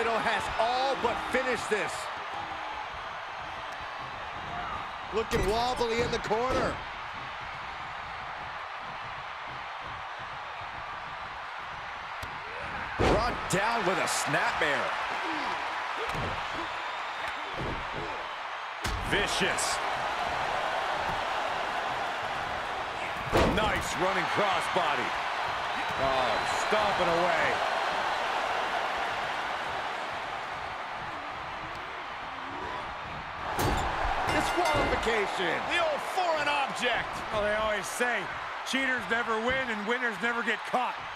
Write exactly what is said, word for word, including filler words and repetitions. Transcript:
Riddle has all but finished this. Looking wobbly in the corner. Brought down with a snapmare. Vicious. Nice running crossbody. Oh, stomping away. Disqualification. The old foreign object. Well, they always say, cheaters never win and winners never get caught.